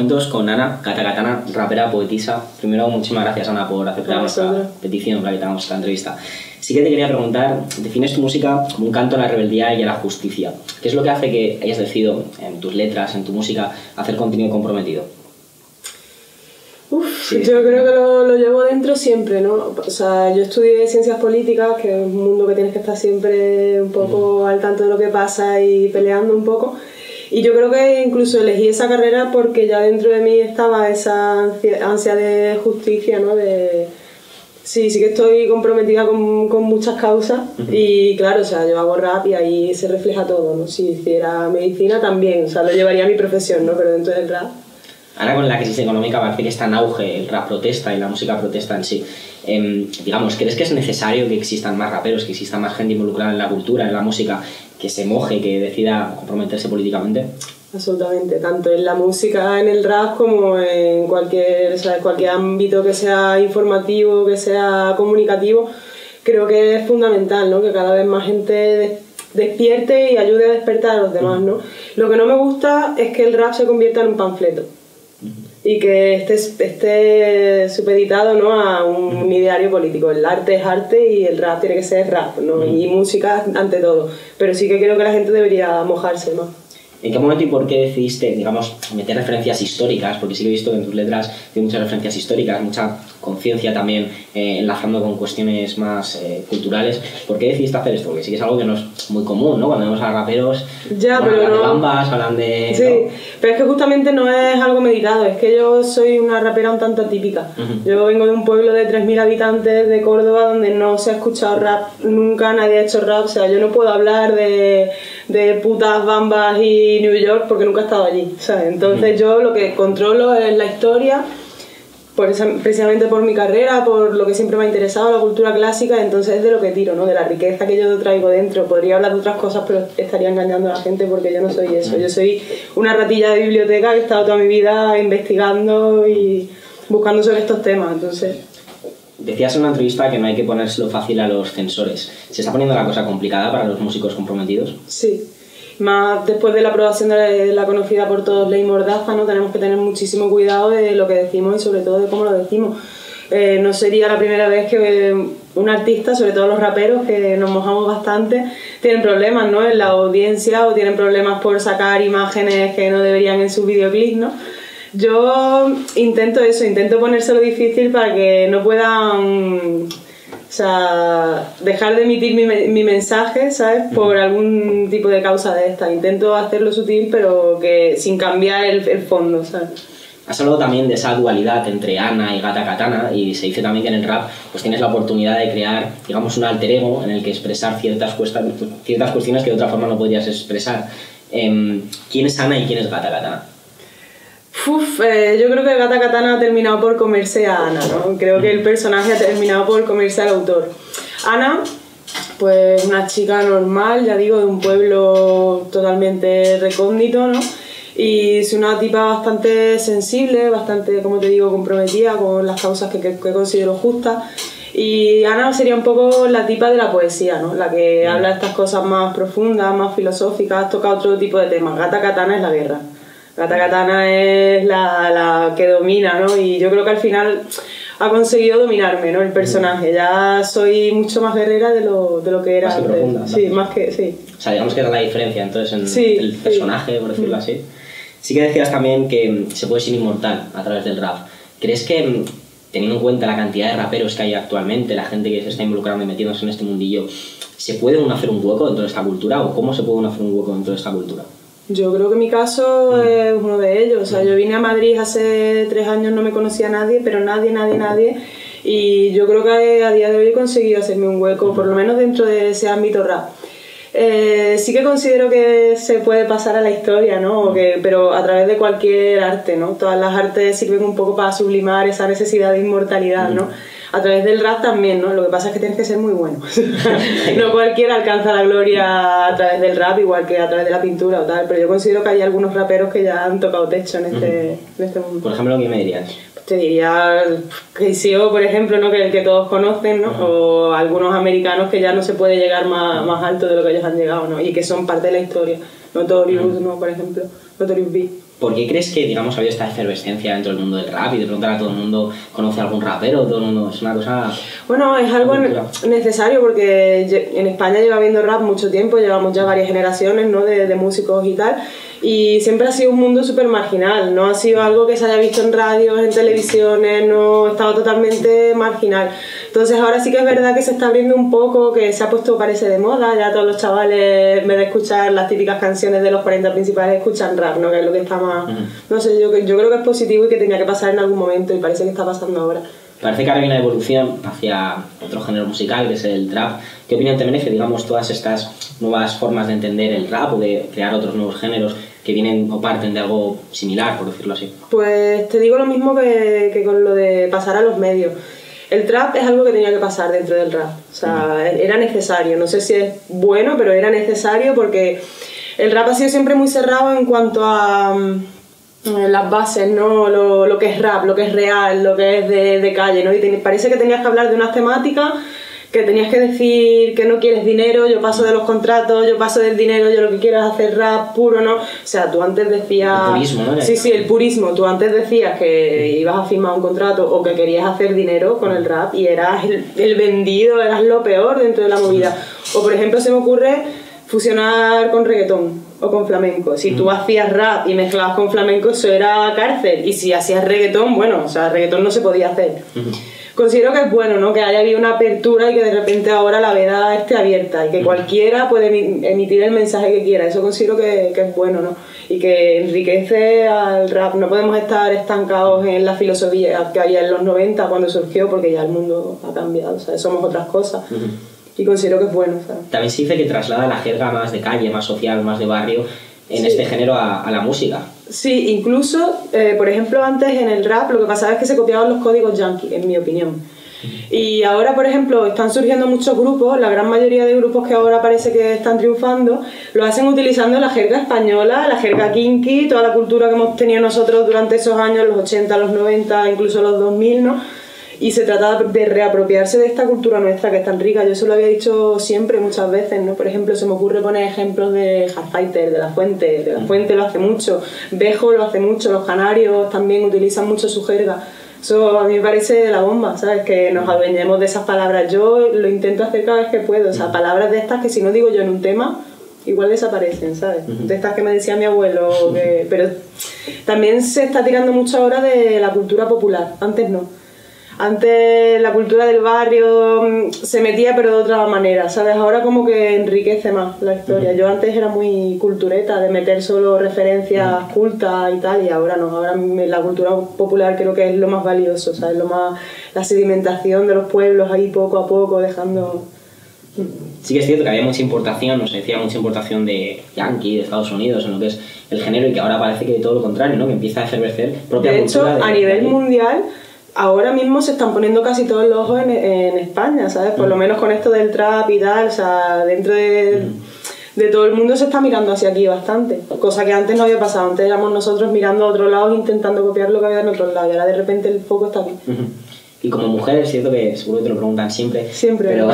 momentos con Ana, Gata Katana, rapera, poetisa. Primero, muchísimas gracias, Ana, por aceptar nuestra petición para que tengamos esta entrevista. Sí que te quería preguntar, defines tu música como un canto a la rebeldía y a la justicia. ¿Qué es lo que hace que hayas decidido en tus letras, en tu música, hacer contenido comprometido? Sí. Yo creo que lo llevo dentro siempre, ¿no? O sea, yo estudié ciencias políticas, que es un mundo que tienes que estar siempre un poco al tanto de lo que pasa y peleando un poco. Y yo creo que incluso elegí esa carrera porque ya dentro de mí estaba esa ansia de justicia, ¿no? Sí que estoy comprometida con muchas causas y claro, o sea, yo hago rap y ahí se refleja todo, ¿no? Si hiciera medicina también, o sea, lo llevaría a mi profesión, ¿no? Pero dentro del rap. Ahora con la crisis económica parece que está en auge el rap protesta y la música protesta en sí. Digamos, ¿crees que es necesario que existan más raperos, que exista más gente involucrada en la cultura, en la música, que se moje, que decida comprometerse políticamente? Absolutamente, tanto en la música, en el rap, como en cualquier ámbito que sea informativo, que sea comunicativo. Creo que es fundamental, ¿no? Que cada vez más gente despierte y ayude a despertar a los demás, ¿no? Lo que no me gusta es que el rap se convierta en un panfleto y que esté supeditado, ¿no? A un ideario político. El arte es arte y el rap tiene que ser rap, ¿no? Y música ante todo. Pero sí que creo que la gente debería mojarse más. ¿En qué momento y por qué decidiste, digamos, meter referencias históricas? Porque sí que he visto que en tus letras hay muchas referencias históricas, mucha conciencia también, enlazando con cuestiones más culturales. ¿Por qué decidiste hacer esto? Porque sí que es algo que no es muy común, ¿no? Cuando vemos a raperos, ya, bueno, pero hablan no... de bambas, hablan de... Sí, ¿no? pero es que justamente no es algo meditado, es que yo soy una rapera un tanto atípica. Yo vengo de un pueblo de 3.000 habitantes de Córdoba donde no se ha escuchado rap nunca, nadie ha hecho rap, o sea, yo no puedo hablar de putas, bambas y New York porque nunca he estado allí, ¿sabes? Entonces yo lo que controlo es la historia, precisamente por mi carrera, por lo que siempre me ha interesado, la cultura clásica, entonces es de lo que tiro, ¿no? De la riqueza que yo traigo dentro. Podría hablar de otras cosas, pero estaría engañando a la gente porque yo no soy eso. Yo soy una ratilla de biblioteca que he estado toda mi vida investigando y buscando sobre estos temas, entonces... Decías en una entrevista que no hay que ponérselo fácil a los censores. ¿Se está poniendo la cosa complicada para los músicos comprometidos? Sí. Más después de la aprobación de la conocida por todos Ley Mordaza, ¿no? Tenemos que tener muchísimo cuidado de lo que decimos y sobre todo de cómo lo decimos. No sería la primera vez que un artista, sobre todo los raperos, que nos mojamos bastante, tienen problemas, ¿no? En la audiencia o tienen problemas por sacar imágenes que no deberían en sus videoclips, ¿no? Yo intento ponérselo difícil para que no puedan... O sea, dejar de emitir mi mensaje, ¿sabes? Por algún tipo de causa de esta. Intento hacerlo sutil, pero que sin cambiar el fondo, ¿sabes? Has hablado también de esa dualidad entre Ana y Gata Katana, y se dice también que en el rap pues tienes la oportunidad de crear, digamos, un alter ego en el que expresar ciertas cuestiones que de otra forma no podrías expresar. ¿Quién es Ana y quién es Gata Katana? Yo creo que Gata Katana ha terminado por comerse a Ana, ¿no? Creo que el personaje ha terminado por comerse al autor. Ana, pues una chica normal, ya digo, de un pueblo totalmente recóndito, ¿no? Y es una tipa bastante sensible, bastante, como te digo, comprometida con las causas que considero justas. Y Ana sería un poco la tipa de la poesía, ¿no? La que habla de estas cosas más profundas, más filosóficas, toca otro tipo de temas. Gata Katana es la guerra. Gata Katana es la que domina, ¿no? Y yo creo que al final ha conseguido dominarme, ¿no? El personaje. Ya soy mucho más guerrera de lo que era. Más que profunda, ¿no? Sí, más que... Sí. O sea, digamos que era la diferencia entonces en sí, el personaje, por decirlo así. Sí que decías también que se puede ser inmortal a través del rap. ¿Crees que, teniendo en cuenta la cantidad de raperos que hay actualmente, la gente que se está involucrando y metiéndose en este mundillo, ¿se puede uno hacer un hueco dentro de esta cultura o cómo se puede uno hacer un hueco dentro de esta cultura? Yo creo que mi caso es uno de ellos. O sea, yo vine a Madrid hace 3 años, no me conocía a nadie, pero nadie. Y yo creo que a día de hoy he conseguido hacerme un hueco, por lo menos dentro de ese ámbito rap. Sí que considero que se puede pasar a la historia, ¿no? Pero a través de cualquier arte, ¿no? Todas las artes sirven un poco para sublimar esa necesidad de inmortalidad, ¿no? A través del rap también, ¿no? Lo que pasa es que tienes que ser muy bueno. No cualquiera alcanza la gloria a través del rap, igual que a través de la pintura o tal, pero yo considero que hay algunos raperos que ya han tocado techo en este mundo. Por ejemplo, ¿qué me dirías? Te diría KCO, por ejemplo, ¿no? Que el que todos conocen, ¿no? O algunos americanos que ya no se puede llegar más alto de lo que ellos han llegado, ¿no? Y que son parte de la historia. Notorious, ¿no? Por ejemplo, Notorious B. ¿Por qué crees que, digamos, ha habido esta efervescencia dentro del mundo del rap y de preguntar a todo el mundo, conoce a algún rapero, todo el mundo, es una cosa... Bueno, es algo necesario porque en España lleva habiendo rap mucho tiempo, llevamos ya varias generaciones, ¿no? de músicos y tal, y siempre ha sido un mundo súper marginal, no ha sido algo que se haya visto en radios, en televisiones, no ha estado totalmente marginal. Entonces ahora sí que es verdad que se está abriendo un poco, que se ha puesto, parece, de moda, ya todos los chavales, en vez de escuchar las típicas canciones de los 40 principales, escuchan rap, ¿no? Que es lo que está más... No sé, yo creo que es positivo y que tenía que pasar en algún momento y parece que está pasando ahora. Parece que ahora hay una evolución hacia otro género musical, que es el trap. ¿Qué opinión te merece, digamos, todas estas nuevas formas de entender el rap o de crear otros nuevos géneros que vienen o parten de algo similar, por decirlo así? Pues te digo lo mismo que con lo de pasar a los medios. El trap es algo que tenía que pasar dentro del rap, o sea, era necesario. No sé si es bueno, pero era necesario porque el rap ha sido siempre muy cerrado en cuanto a las bases, ¿no? Lo que es rap, lo que es real, lo que es de calle, ¿no? Y parece que tenías que hablar de unas temáticas, que tenías que decir que no quieres dinero, yo paso de los contratos, yo paso del dinero, yo lo que quiero es hacer rap puro, ¿no? O sea, tú antes decías... El purismo, ¿no? Sí, el purismo. Tú antes decías que ibas a firmar un contrato o que querías hacer dinero con el rap y eras el vendido, eras lo peor dentro de la movida. O, por ejemplo, se me ocurre fusionar con reggaetón o con flamenco. Si tú hacías rap y mezclabas con flamenco, eso era cárcel. Y si hacías reggaetón, bueno, o sea, reggaetón no se podía hacer. Considero que es bueno, ¿no? Que haya habido una apertura y que de repente ahora la veda esté abierta y que cualquiera puede emitir el mensaje que quiera. Eso considero que es bueno, ¿no? Y que enriquece al rap. No podemos estar estancados en la filosofía que había en los 90 cuando surgió, porque ya el mundo ha cambiado, o sea, somos otras cosas. Y considero que es bueno, ¿sabes? También se dice que traslada la jerga más de calle, más social, más de barrio en este género a la música. Sí, incluso, por ejemplo, antes en el rap lo que pasaba es que se copiaban los códigos yankees, en mi opinión. Y ahora, por ejemplo, están surgiendo muchos grupos, la gran mayoría de grupos que ahora parece que están triunfando, lo hacen utilizando la jerga española, la jerga kinky, toda la cultura que hemos tenido nosotros durante esos años, los 80, los 90, incluso los 2000, ¿no? Y se trata de reapropiarse de esta cultura nuestra que es tan rica. Yo eso lo había dicho siempre, muchas veces, ¿no? Por ejemplo, se me ocurre poner ejemplos de Hardfighter, de La Fuente. De La Fuente lo hace mucho, Bejo lo hace mucho, los canarios también utilizan mucho su jerga. Eso a mí me parece la bomba, ¿sabes? Que nos adueñemos de esas palabras. Yo lo intento hacer cada vez que puedo. O sea, palabras de estas que si no digo yo en un tema, igual desaparecen, ¿sabes? De estas que me decía mi abuelo. Pero también se está tirando mucho ahora de la cultura popular. Antes no. Antes la cultura del barrio se metía pero de otra manera, ¿sabes? Ahora como que enriquece más la historia. Yo antes era muy cultureta, de meter solo referencias cultas y tal, y ahora no. Ahora la cultura popular creo que es lo más valioso, ¿sabes? La sedimentación de los pueblos ahí poco a poco, dejando... Sí que es cierto que había mucha importación, nos decía mucha importación de Yankee, de Estados Unidos, en lo que es el género, y que ahora parece que todo lo contrario, ¿no? Que empieza a efervecer propia cultura. De hecho, a nivel mundial... Ahora mismo se están poniendo casi todos los ojos en España, ¿sabes? Por lo menos con esto del trap y tal, o sea, dentro de todo el mundo se está mirando hacia aquí bastante, cosa que antes no había pasado. Antes éramos nosotros mirando a otros lados intentando copiar lo que había en otros lados y ahora de repente el foco está aquí. Y como mujer es cierto que seguro que te lo preguntan siempre, pero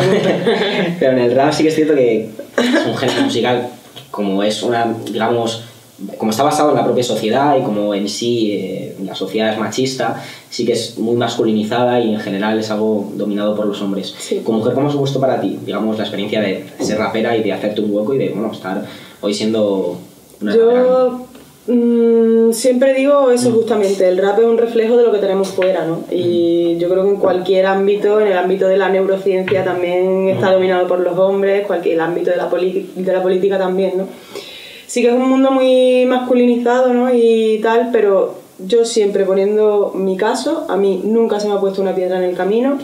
en el rap sí que es cierto que es un género musical como es una, digamos, como está basado en la propia sociedad y como en sí la sociedad es machista, sí que es muy masculinizada y en general es algo dominado por los hombres. Sí. Como mujer, ¿cómo ha supuesto para ti, digamos, la experiencia de ser rapera y de hacerte un hueco y de, bueno, estar hoy siendo una rapera? Siempre digo eso justamente, el rap es un reflejo de lo que tenemos fuera, ¿no? Y yo creo que en cualquier ámbito, en el ámbito de la neurociencia también está dominado por los hombres, el ámbito de la política también, ¿no? Sí que es un mundo muy masculinizado, ¿no? Y tal, pero yo siempre poniendo mi caso, a mí nunca se me ha puesto una piedra en el camino.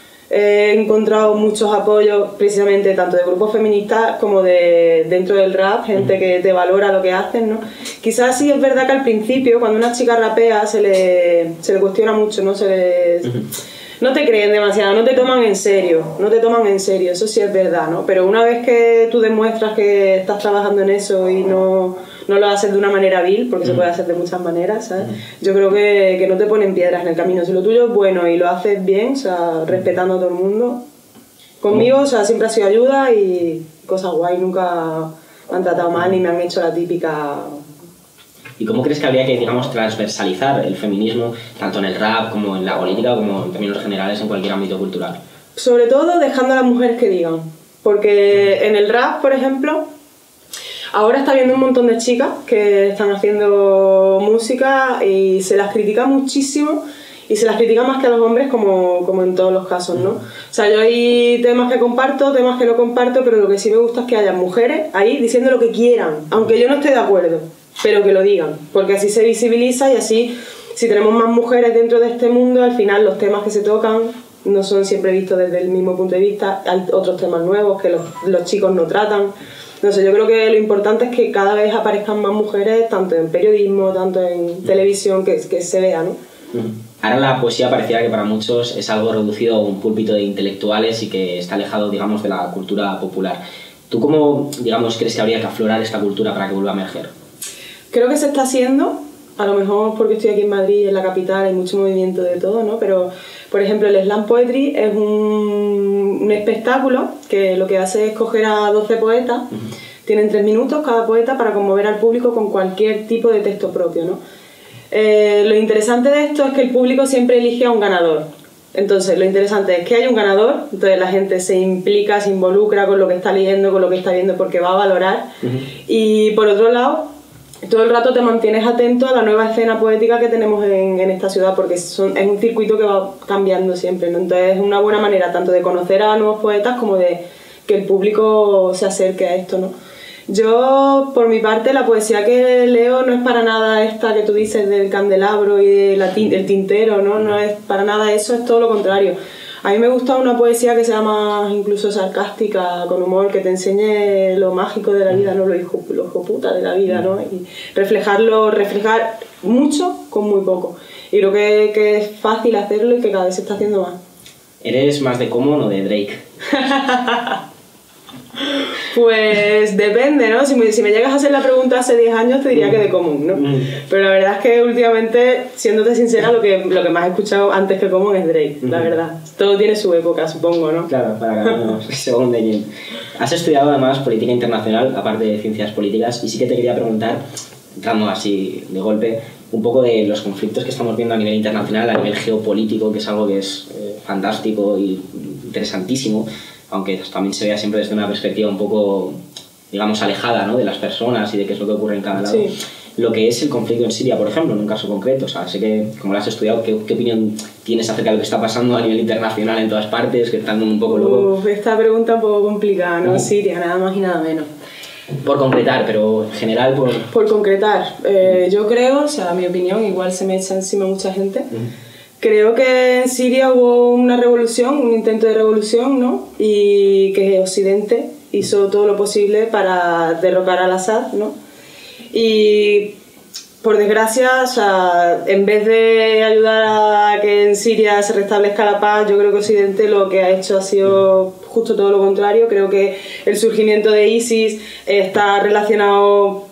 He encontrado muchos apoyos precisamente tanto de grupos feministas como de dentro del rap, gente que te valora lo que hacen, ¿no? Quizás sí es verdad que al principio, cuando una chica rapea, se le cuestiona mucho, ¿no? No te creen demasiado, no te toman en serio, eso sí es verdad, ¿no? Pero una vez que tú demuestras que estás trabajando en eso y no lo haces de una manera vil, porque se puede hacer de muchas maneras, ¿sabes? Yo creo que no te ponen piedras en el camino. Si lo tuyo es bueno y lo haces bien, o sea, respetando a todo el mundo, conmigo, o sea, siempre ha sido ayuda y cosas guay, nunca me han tratado mal ni me han hecho la típica... ¿Y cómo crees que habría que, digamos, transversalizar el feminismo, tanto en el rap como en la política, como en términos generales en cualquier ámbito cultural? Sobre todo dejando a las mujeres que digan. Porque en el rap, por ejemplo, ahora está habiendo un montón de chicas que están haciendo música y se las critica muchísimo. Y se las critica más que a los hombres, como en todos los casos, ¿no? O sea, yo hay temas que comparto, temas que no comparto, pero lo que sí me gusta es que haya mujeres ahí diciendo lo que quieran, aunque yo no esté de acuerdo, pero que lo digan, porque así se visibiliza y así, si tenemos más mujeres dentro de este mundo, al final los temas que se tocan no son siempre vistos desde el mismo punto de vista, hay otros temas nuevos que los chicos no tratan. No sé, yo creo que lo importante es que cada vez aparezcan más mujeres, tanto en periodismo, tanto en televisión, que se vea, ¿no? Ahora la poesía pareciera que para muchos es algo reducido a un púlpito de intelectuales y que está alejado, digamos, de la cultura popular. ¿Tú cómo, digamos, crees que habría que aflorar esta cultura para que vuelva a emerger? Creo que se está haciendo, a lo mejor porque estoy aquí en Madrid, en la capital, hay mucho movimiento de todo, ¿no? Pero, por ejemplo, el Slam Poetry es un espectáculo que lo que hace es coger a 12 poetas, tienen 3 minutos cada poeta para conmover al público con cualquier tipo de texto propio, ¿no? Lo interesante de esto es que el público siempre elige a un ganador. Entonces, lo interesante es que hay un ganador, entonces la gente se implica, se involucra con lo que está leyendo, con lo que está viendo, porque va a valorar. Y por otro lado, todo el rato te mantienes atento a la nueva escena poética que tenemos en esta ciudad, porque es un circuito que va cambiando siempre, ¿no? Entonces, es una buena manera tanto de conocer a nuevos poetas como de que el público se acerque a esto, ¿no? Yo, por mi parte, la poesía que leo no es para nada esta que tú dices del candelabro y del tintero, ¿no? No es para nada eso, es todo lo contrario. A mí me gusta una poesía que sea más incluso sarcástica, con humor, que te enseñe lo mágico de la vida, ¿no? Lo hijo puta de la vida, ¿no? Y reflejar mucho con muy poco. Y creo que es fácil hacerlo y que cada vez se está haciendo más. ¿Eres más de Common o de Drake? Pues depende, ¿no? Si me llegas a hacer la pregunta hace 10 años te diría que de Common, ¿no? Pero la verdad es que últimamente, siéndote sincera, lo que más he escuchado antes que Common es Drake, la verdad. Todo tiene su época, supongo, ¿no? Claro, para cada uno, según de quién. Has estudiado además política internacional, aparte de ciencias políticas, y sí que te quería preguntar, entrando así de golpe, un poco de los conflictos que estamos viendo a nivel internacional, a nivel geopolítico, que es algo que es fantástico y interesantísimo, aunque también se vea siempre desde una perspectiva un poco, digamos, alejada, ¿no?, de las personas y de qué es lo que ocurre en cada lado. Sí. Lo que es el conflicto en Siria, por ejemplo, en un caso concreto. O sea, sé que, como lo has estudiado, ¿qué opinión tienes acerca de lo que está pasando a nivel internacional en todas partes, que están un poco luego? Esta pregunta un poco complicada, ¿no? Siria, nada más y nada menos. Por concretar, pero en general Por concretar, yo creo, o sea, mi opinión, igual se me echa encima mucha gente, creo que en Siria hubo una revolución, un intento de revolución, ¿no? Y que Occidente hizo todo lo posible para derrocar al Assad, ¿no? Y por desgracia, o sea, en vez de ayudar a que en Siria se restablezca la paz, yo creo que Occidente lo que ha hecho ha sido justo todo lo contrario. Creo que el surgimiento de ISIS está relacionado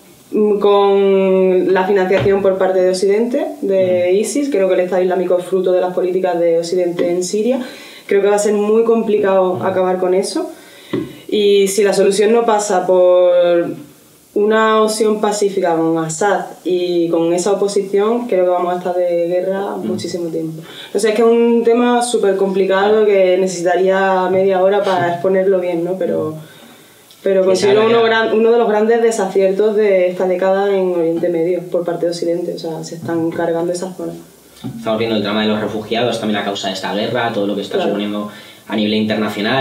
con la financiación por parte de Occidente, de ISIS. Creo que el Estado Islámico es fruto de las políticas de Occidente en Siria. Creo que va a ser muy complicado acabar con eso. Y si la solución no pasa por una opción pacífica con Assad y con esa oposición, creo que vamos a estar de guerra muchísimo tiempo. O sea, es que es un tema súper complicado que necesitaría media hora para exponerlo bien, ¿no? Pero considero uno de los grandes desaciertos de esta década en Oriente Medio por parte de Occidente. O sea, se están cargando esas zonas. Estamos viendo el drama de los refugiados, también la causa de esta guerra, todo lo que está suponiendo a nivel internacional,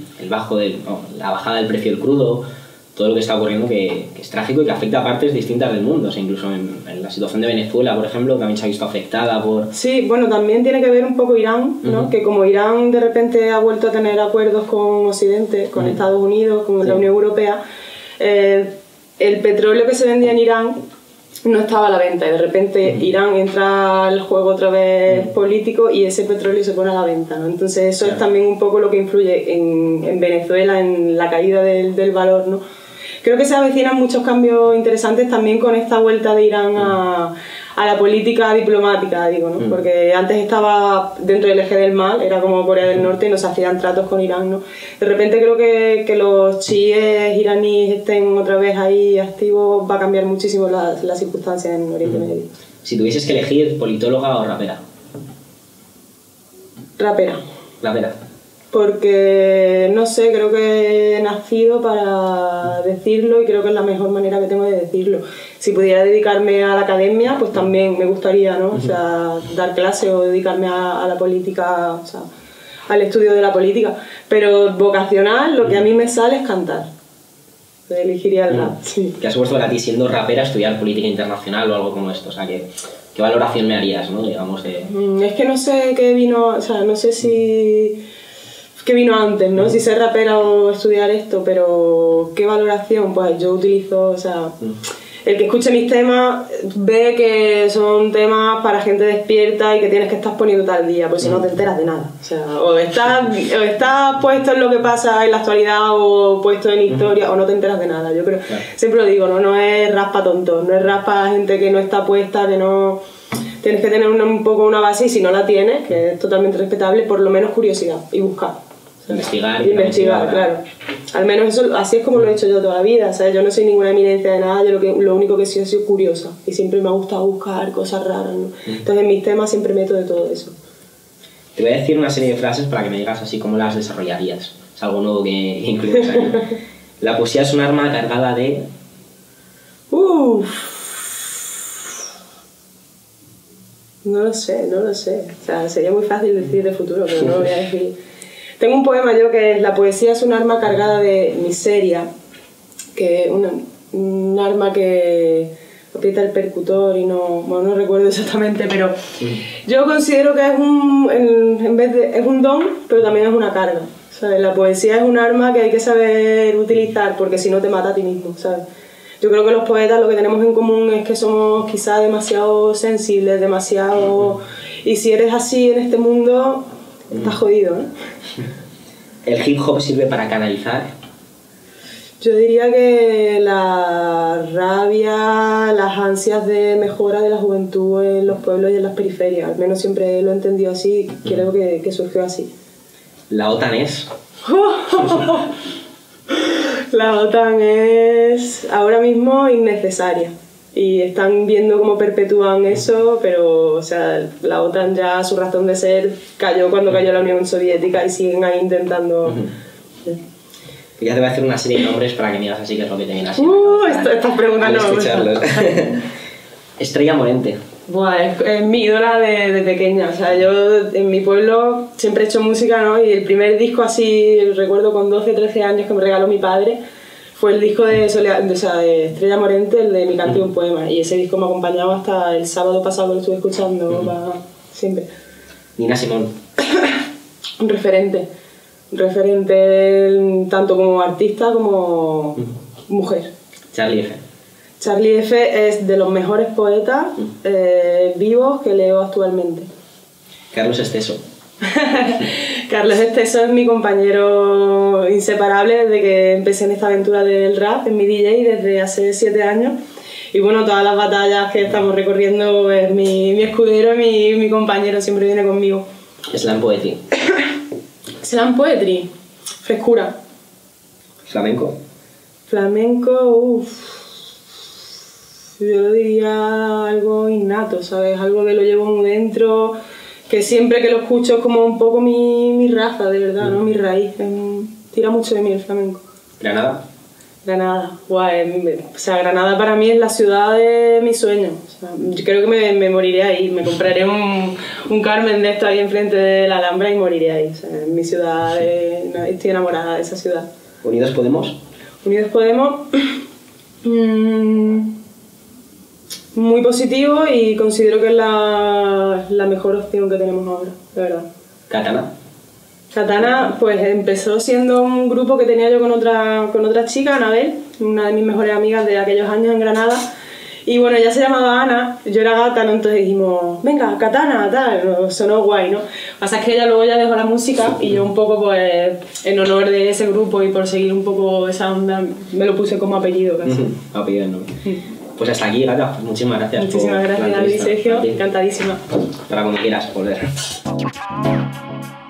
la bajada del precio del crudo, todo lo que está ocurriendo que es trágico y que afecta a partes distintas del mundo. O sea, incluso en la situación de Venezuela, por ejemplo, también se ha visto afectada por... Sí, bueno, también tiene que ver un poco Irán, ¿no? Que como Irán de repente ha vuelto a tener acuerdos con Occidente, con Estados Unidos, con la Unión Europea, el petróleo que se vendía en Irán no estaba a la venta y de repente Irán entra al juego otra vez político y ese petróleo se pone a la venta, ¿no? Entonces eso es también un poco lo que influye en Venezuela, en la caída del valor, ¿no? Creo que se avecinan muchos cambios interesantes también con esta vuelta de Irán a a la política diplomática, digo, ¿no? Porque antes estaba dentro del eje del mal, era como Corea del Norte y no se hacían tratos con Irán, ¿no? De repente creo que los chiíes iraníes estén otra vez ahí activos, va a cambiar muchísimo las circunstancias en Oriente Medio. Si tuvieses que elegir politóloga o rapera. Rapera. Rapera. Porque, no sé, creo que he nacido para decirlo y creo que es la mejor manera que tengo de decirlo. Si pudiera dedicarme a la academia, pues también me gustaría, ¿no? O sea, dar clase o dedicarme a la política, o sea, al estudio de la política. Pero vocacional, lo que a mí me sale es cantar. Elegiría el rap, sí. ¿Qué esfuerzo para ti, siendo rapera, estudiar política internacional o algo como esto? O sea, ¿qué valoración me harías, no? Digamos, de... Es que no sé qué vino, o sea, no sé si... ¿Qué vino antes, no? Si ser rapera o estudiar esto, pero ¿qué valoración? Pues yo utilizo, o sea... El que escuche mis temas ve que son temas para gente despierta y que tienes que estar poniendo tal día, pues si no te enteras de nada. O sea, o estás puesto en lo que pasa en la actualidad o puesto en historia o no te enteras de nada. Yo creo, siempre lo digo, no es rap para tontos, no es rap para gente que no está puesta, que no... Tienes que tener un poco una base y si no la tienes, que es totalmente respetable, por lo menos curiosidad y buscar. Investigar, claro. Al menos eso, así es como lo he hecho yo toda la vida. O sea, yo no soy ninguna eminencia de nada, yo lo único que he sido curiosa. Y siempre me ha gustado buscar cosas raras, ¿no? Entonces en mis temas siempre meto de todo eso. Te voy a decir una serie de frases para que me digas así cómo las desarrollarías. Es algo nuevo que incluyes aquí. La poesía es un arma cargada de... No lo sé. O sea, sería muy fácil decir de futuro, pero no lo voy a decir. Tengo un poema yo que es: la poesía es un arma cargada de miseria, que un arma que aprieta el percutor y no recuerdo exactamente, pero yo considero que es es un don, pero también es una carga, ¿sabes? La poesía es un arma que hay que saber utilizar, porque si no te mata a ti mismo, ¿sabes? Yo creo que los poetas lo que tenemos en común es que somos quizás demasiado sensibles, demasiado... Y si eres así en este mundo, estás jodido, ¿eh? ¿El hip hop sirve para canalizar? Yo diría que la rabia, las ansias de mejora de la juventud en los pueblos y en las periferias, al menos siempre lo he entendido así, creo que surgió así. ¿La OTAN es? La OTAN es ahora mismo innecesaria y están viendo cómo perpetúan eso, pero o sea, la OTAN ya su razón de ser cayó cuando cayó la Unión Soviética y siguen ahí intentando... Ya te voy a hacer una serie de nombres para que me digas así qué es lo que te viene así. Estas preguntas no. Escucharlos. Estrella Morente. Buah, es mi ídola de pequeña. O sea, yo en mi pueblo siempre he hecho música, ¿no? Y el primer disco así, recuerdo con 12, 13 años que me regaló mi padre, fue el disco de Estrella Morente, el de Mi canto y un poema. Y ese disco me ha acompañado hasta el sábado pasado que lo estuve escuchando, siempre. Nina Simone. Un referente tanto como artista como mujer. Charlie F. Charlie F. es de los mejores poetas vivos que leo actualmente. Carlos Esteso. Carlos Esteso es mi compañero inseparable desde que empecé en esta aventura del rap, en mi DJ, desde hace 7 años. Y bueno, todas las batallas que estamos recorriendo es mi escudero, mi compañero, siempre viene conmigo. Slam Poetry. Slam Poetry, frescura. Flamenco. Flamenco, yo lo diría algo innato, ¿sabes? Algo que lo llevo muy dentro, que siempre que lo escucho es como un poco mi raza, de verdad, ¿no? Mi raíz. Tira mucho de mí el flamenco. ¿Granada? Granada, guay. O sea, Granada para mí es la ciudad de mis sueños. O sea, yo creo que me moriré ahí. Me compraré un Carmen de esto ahí enfrente de la Alhambra y moriré ahí. O sea, en mi ciudad, estoy enamorada de esa ciudad. ¿Unidos Podemos? Unidos Podemos, muy positivo y considero que es la mejor opción que tenemos ahora, de verdad. ¿Katana? Katana, pues empezó siendo un grupo que tenía yo con otra chica, Anabel, una de mis mejores amigas de aquellos años en Granada. Y bueno, ella se llamaba Ana, yo era gata, ¿no? Entonces dijimos, venga, Katana, tal, sonó guay, ¿no? Lo que pasa es que ella luego ya dejó la música y yo un poco, pues, en honor de ese grupo y por seguir un poco esa onda, me lo puse como apellido casi. Apellido, ¿no? Pues hasta aquí, Gata. Muchísimas gracias. Muchísimas gracias, David, Sergio. Encantadísima. Para cuando quieras volver.